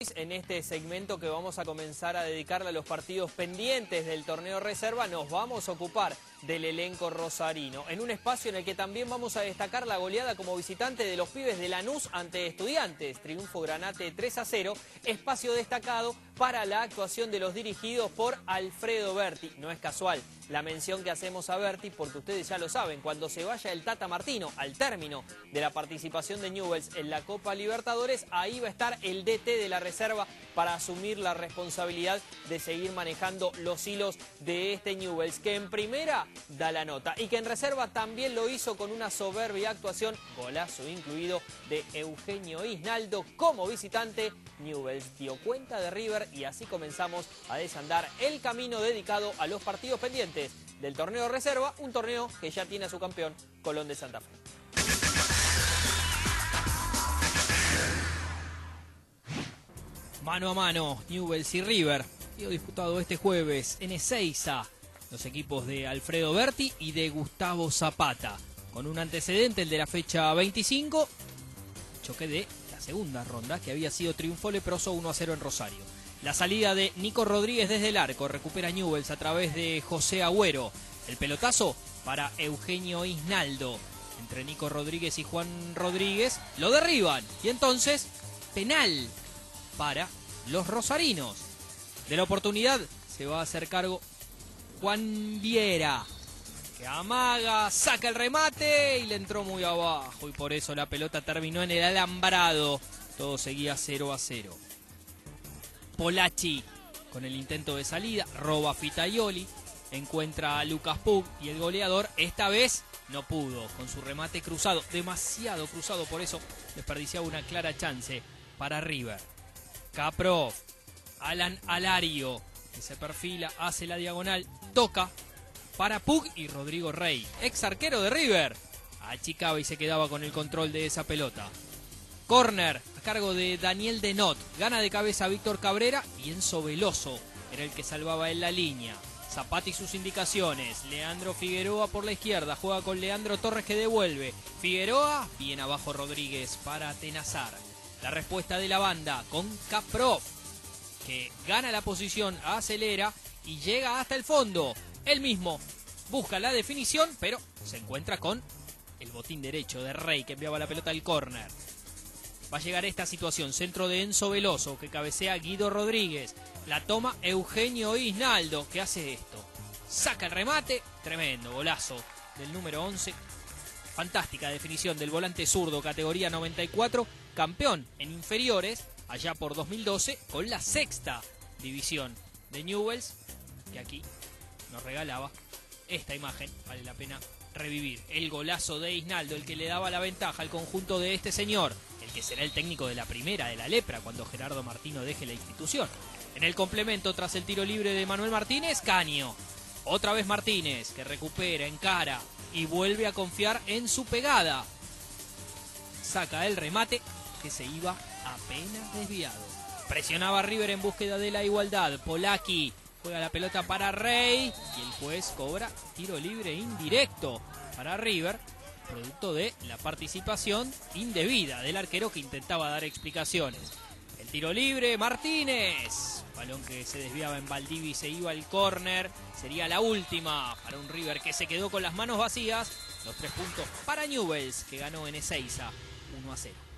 En este segmento que vamos a comenzar a dedicarle a los partidos pendientes del torneo reserva, nos vamos a ocupar del elenco rosarino, en un espacio en el que también vamos a destacar la goleada como visitante de los pibes de Lanús ante Estudiantes, triunfo granate 3-0, espacio destacado para la actuación de los dirigidos por Alfredo Berti. No es casual la mención que hacemos a Berti, porque ustedes ya lo saben, cuando se vaya el Tata Martino al término de la participación de Newell's en la Copa Libertadores, ahí va a estar el DT de la reserva para asumir la responsabilidad de seguir manejando los hilos de este Newell's, que en primera da la nota y que en reserva también lo hizo con una soberbia actuación, golazo incluido, de Eugenio Isnaldo como visitante. Newell's dio cuenta de River y así comenzamos a desandar el camino dedicado a los partidos pendientes del torneo reserva, un torneo que ya tiene a su campeón, Colón de Santa Fe. Mano a mano, Newell's y River, disputado este jueves en Ezeiza, los equipos de Alfredo Berti y de Gustavo Zapata, con un antecedente, el de la fecha 25, choque de la segunda ronda, que había sido triunfo leproso 1-0 en Rosario. La salida de Nico Rodríguez desde el arco, recupera Newell's a través de José Agüero. El pelotazo para Eugenio Isnaldo. Entre Nico Rodríguez y Juan Rodríguez lo derriban. Y entonces, penal para los rosarinos. De la oportunidad se va a hacer cargo Juan Viera, que amaga, saca el remate y le entró muy abajo. Y por eso la pelota terminó en el alambrado. Todo seguía 0-0. Polacci con el intento de salida, roba Fitaioli, encuentra a Lucas Pug y el goleador esta vez no pudo con su remate cruzado, demasiado cruzado, por eso desperdiciaba una clara chance para River. Caprov, Alan Alario, que se perfila, hace la diagonal, toca para Pug y Rodrigo Rey, ex arquero de River, achicaba y se quedaba con el control de esa pelota. Corner a cargo de Daniel Denot, gana de cabeza Víctor Cabrera y Enzo Veloso era el que salvaba en la línea. Zapata y sus indicaciones, Leandro Figueroa por la izquierda, juega con Leandro Torres que devuelve. Figueroa, bien abajo Rodríguez para atenazar. La respuesta de la banda con Caprov, que gana la posición, acelera y llega hasta el fondo. Él mismo busca la definición, pero se encuentra con el botín derecho de Rey, que enviaba la pelota al córner. Va a llegar esta situación, centro de Enzo Veloso, que cabecea Guido Rodríguez. La toma Eugenio Isnaldo, que hace esto. Saca el remate, tremendo golazo del número 11. Fantástica definición del volante zurdo, categoría 94, campeón en inferiores, allá por 2012, con la sexta división de Newell's, que aquí nos regalaba esta imagen, vale la pena revivir. El golazo de Isnaldo, el que le daba la ventaja al conjunto de este señor, el que será el técnico de la primera de la Lepra cuando Gerardo Martino deje la institución. En el complemento, tras el tiro libre de Manuel Martínez, Caño. Otra vez Martínez, que recupera, encara y vuelve a confiar en su pegada. Saca el remate, que se iba apenas desviado. Presionaba a River en búsqueda de la igualdad. Polacci juega la pelota para Rey y el juez cobra tiro libre indirecto para River, producto de la participación indebida del arquero que intentaba dar explicaciones. El tiro libre, Martínez, balón que se desviaba en Valdivia y se iba al córner. Sería la última para un River que se quedó con las manos vacías. Los 3 puntos para Newell's, que ganó en Ezeiza 1-0.